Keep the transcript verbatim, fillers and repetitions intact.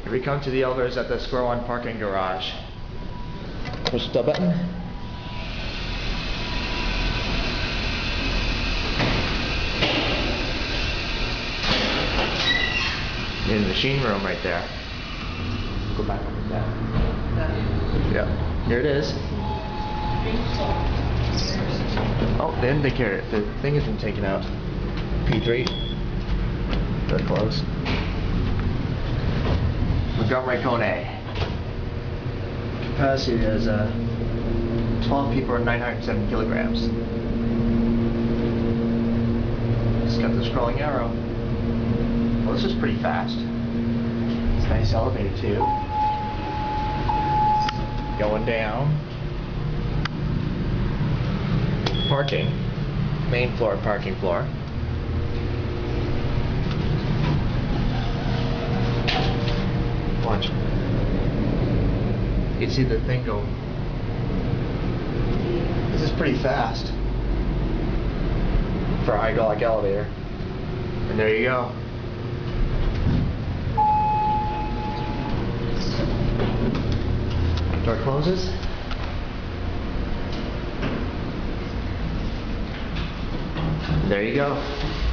Here we come to the elevators at the Square One parking garage. Push the button. In the machine room right there. Go back up with that. Yeah, here it is. Oh, the indicator, the thing has been taken out. P three. They're closed. MontgomeryKONE. Capacity is uh, twelve people or nine hundred seven kilograms. Just got the scrolling arrow. Well, this is pretty fast. It's a nice elevator too. Going down. Parking. Main floor, parking floor. Watch. You can see the thing go. This is pretty fast for a hydraulic elevator. And there you go. Door closes. There you go.